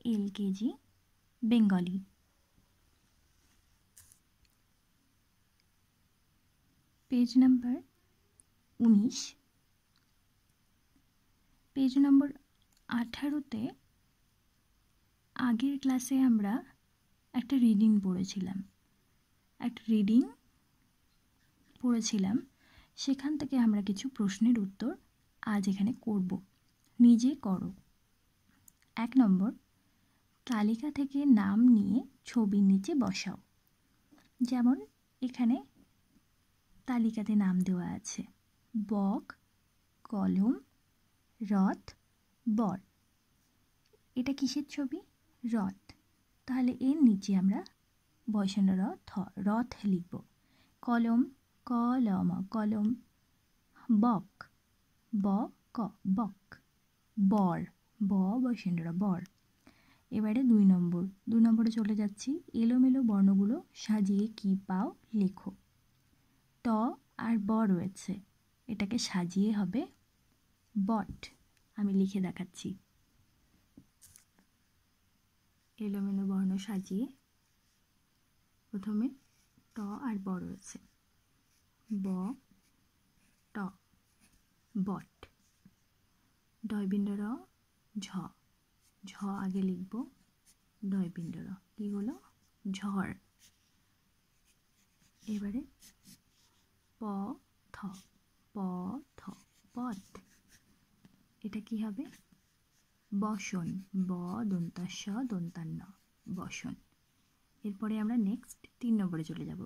LKG Bengali. Page number 19। Page number 18-তে আগের ক্লাসে আমরা একটা রিডিং পড়েছিলাম। সেখান থেকে আমরা কিছু প্রশ্নের উত্তর আজ এখানে করব। নিজে করো। 1 নম্বর, তালিকা থেকে নাম নিয়ে ছবির নিচে বসাও। যেমন এখানে তালিকাতে নাম দেওয়া আছে বক, কলম, রথ, বর। এটা কিসের ছবি? রথ। তাহলে এর নিচে আমরা বসানো রথ লিখব। কলম, কলম, কলম। বক, বক। বর, বসানো বর। এবারে 2 নম্বরে চলে যাচ্ছি। এলোমেলো বর্ণগুলো সাজিয়ে কি পাও লেখো। ট আর ব রয়েছে, এটাকে সাজিয়ে হবে বট। আমি লিখে দেখাচ্ছি। এলোমেলো বর্ণ সাজিয়ে প্রথমে ট আর ব রয়েছে, ব ট, বট। ডয়বিন্দু র, ঝ আগে লিখব। ডয়বিন্দু র কি হলো? ঝড়। এবারে প থ, পথ। এটা কি হবে? বসন। ব দন্তাস দন্তান্ন, বসন। এরপরে আমরা নেক্সট 3 নম্বরে চলে যাব।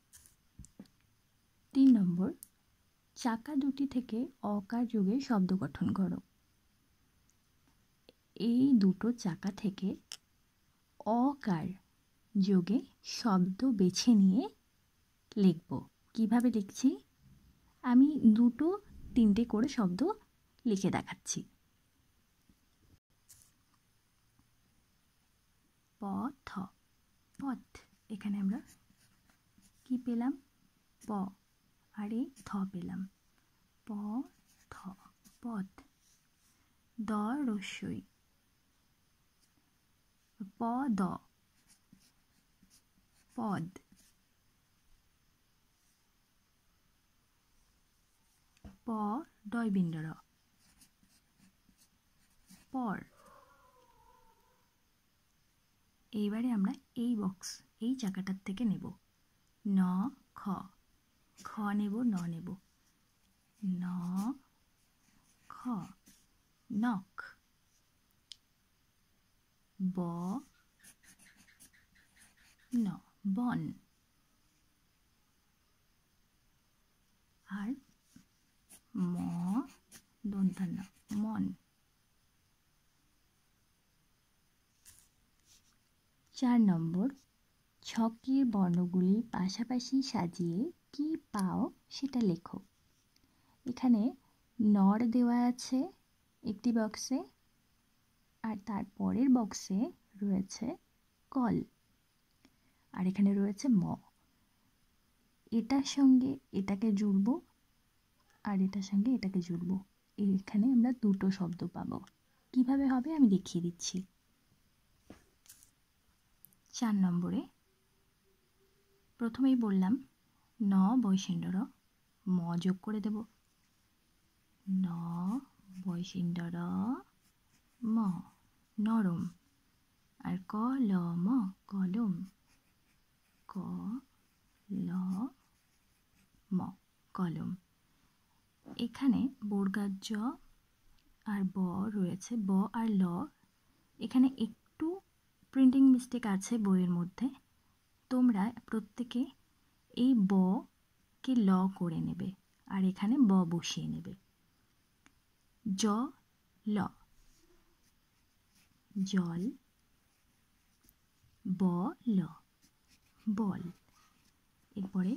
3 নম্বর, চাকা দুটি থেকে অকার যোগে শব্দ গঠন করো। এই দুটো চাকা থেকে অকার যোগে শব্দ বেছে নিয়ে লিখব। কিভাবে লিখছি? আমি 2-3টে করে শব্দ লিখে দেখাচ্ছি। পথ, পথ। এখানে আমরা কি পেলাম? প আর এই থ পেলাম। প থ, পথ। দ রস্যই, পদ, পদ। প ডয়বিন্দু র, পর। এইবারে আমরা এই চাকাটার থেকে নেব ন খ, খ নেব, ন নেব। ন খ, নখ। ব ন, বন। আর ম দন্তান্ন, মন। 4 নম্বর, ছকের বর্ণগুলি পাশাপাশি সাজিয়ে কি পাও সেটা লেখো। এখানে নর দেওয়া আছে একটি বক্সে, আর তার পরের বক্সে রয়েছে কল, আর এখানে রয়েছে ম। এটার সঙ্গে এটাকে জুড়ব, আর এটার সঙ্গে এটাকে জুড়ব। এখানে আমরা 2টো শব্দ পাবো। কিভাবে হবে আমি দেখিয়ে দিচ্ছি। 4 নম্বরে প্রথমেই বললাম ন বয়সিন্ড র, ম যোগ করে দেব। ন বয়সিন্ড র, ম, নরম। আর কলম, কলম। ক ল ম, কলম। এখানে বর্গার জ আর ব রয়েছে, ব আর ল। এখানে একটু প্রিন্টিং মিস্টেক আছে বইয়ের মধ্যে। তোমরা প্রত্যেকে এই ব কে ল করে নেবে, আর এখানে ব বসিয়ে নেবে। জ ল, জল। ব ল, বল। এরপরে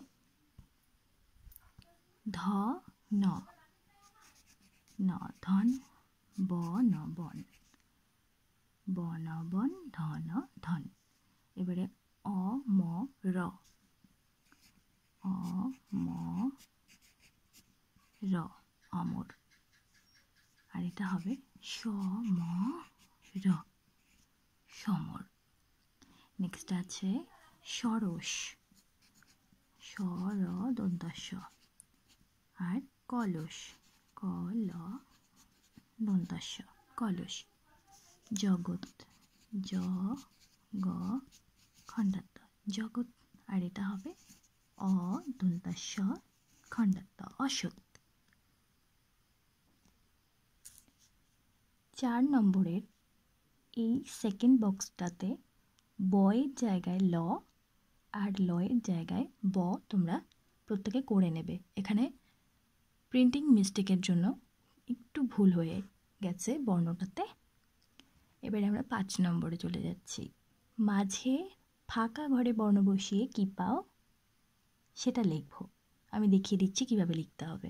ধ ন, ন ধন। ব ন বন, ব ন বন, ধ ন ধন। এবারে অ ম র, অ ম র, অমর। আর এটা হবে স ম র, সমর। নেক্সট আছে সরস, সর দন্তস্ব। আর কলস, কল দন্তস্ব, কলস। জগৎ, জ গ খণ্ডাত্ম, জগৎ। আর এটা হবে অ দন্তস্ব খণ্ডাত্ম, অসৎ। 4 নম্বরের এই সেকেন্ড বক্সটাতে বয়ের জায়গায় ল আর লয়ের জায়গায় ব তোমরা প্রত্যেকে করে নেবে। এখানে প্রিন্টিং মিস্টেকের জন্য একটু ভুল হয়ে গেছে বর্ণটাতে। এবারে আমরা 5 নম্বরে চলে যাচ্ছি। মাঝে ফাঁকা ঘরে বর্ণ বসিয়ে কী পাও সেটা লিখব। আমি দেখিয়ে দিচ্ছি কিভাবে লিখতে হবে।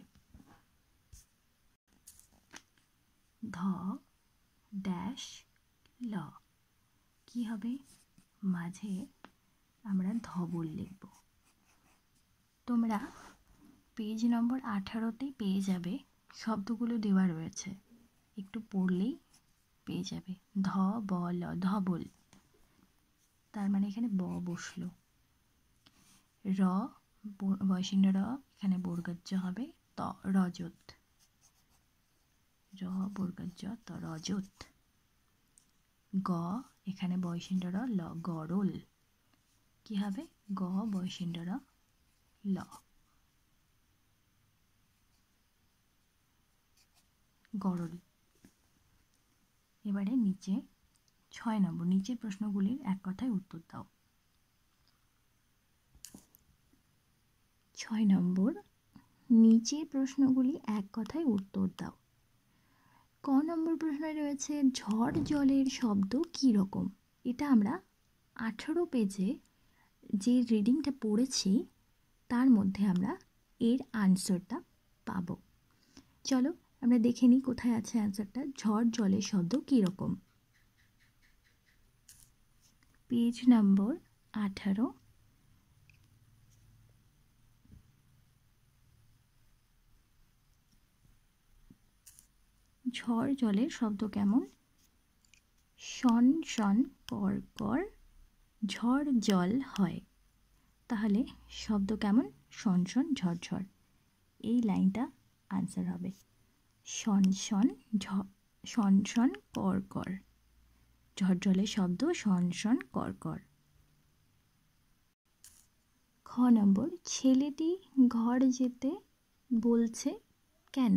ধ ড্যাশ ল, কি হবে? মাঝে আমরা ধবল লিখব। তোমরা পেজ নম্বর 18তেই পেয়ে যাবে, শব্দগুলো দেওয়া রয়েছে, একটু পড়লেই পেয়ে যাবে। ধ ব ল, ধবল। তার মানে এখানে ব বসলো। র বয়সিন্ড র, এখানে বর্গজ হবে ত, রজত। র বর্গজ ত, রজত। গ এখানে বয়সিন্ড র, ল, গরল। কি হবে? গ বয়সিন্ড র, ল, গরল। এবারে নিচে 6 নম্বর, নিচের প্রশ্নগুলির এক কথায় উত্তর দাও। 6 নম্বর, নিচের প্রশ্নগুলি এক কথায় উত্তর দাও। ক নম্বর প্রশ্নে রয়েছে ঝড় জলের শব্দ কী রকম? এটা আমরা 18 পেজে যে রিডিংটা পড়েছি তার মধ্যে আমরা এর আনসারটা পাব। চলো আমরা দেখে নিই কোথায় আছে অ্যান্সারটা। ঝড় জলের শব্দ কী রকম? Page number 18। ঝড় জলের শব্দ কেমন? শন শন কর কর ঝড় জল হয়। তাহলে শব্দ কেমন? শন শন ঝড় ঝড়। এই লাইনটা আনসার হবে। শন শন শন শন কর কর, ঝড় জলের শব্দ শন শন কর কর। খ নম্বর, ছেলেটি ঘর যেতে বলছে কেন?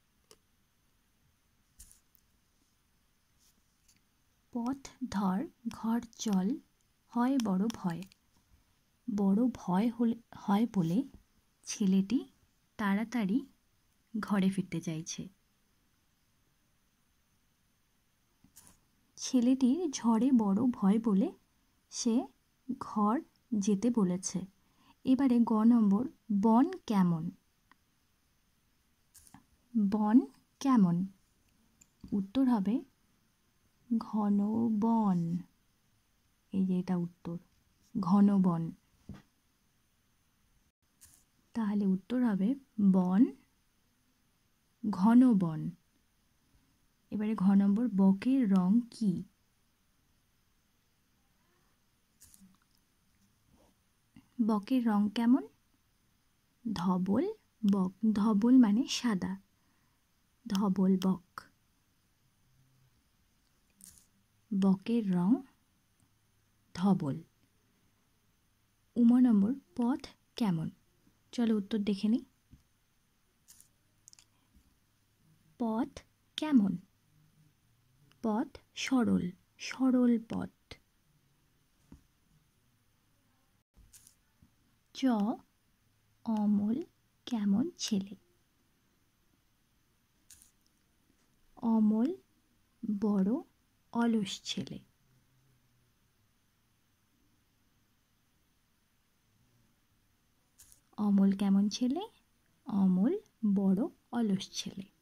পথ ধর ঘর চল, হয় বড় ভয়। বড় ভয় হয় বলে ছেলেটি তাড়াতাড়ি ঘরে ফিরতে চাইছে। ছেলেটির ঝড়ে বড় ভয় বলে সে ঘর যেতে বলেছে। এবারে গ নম্বর, বন কেমন? বন কেমন? উত্তর হবে ঘন বন। এই যে এটা উত্তর, ঘন বন। তাহলে উত্তর হবে বন, ঘন বন। এবারে ঘ নম্বর, বকের রং কি? বকের রং কেমন? ধবল বক। ধবল মানে সাদা, ধবল বক। বকের রং ধবল। উম নম্বর, পথ কেমন? চলো উত্তর দেখে নিই। পথ কেমন? পথ সরল, সরল পথ। চ অমল কেমন ছেলে? অমল বড় অলস ছেলে। অমল কেমন ছেলে? অমল বড় অলস ছেলে।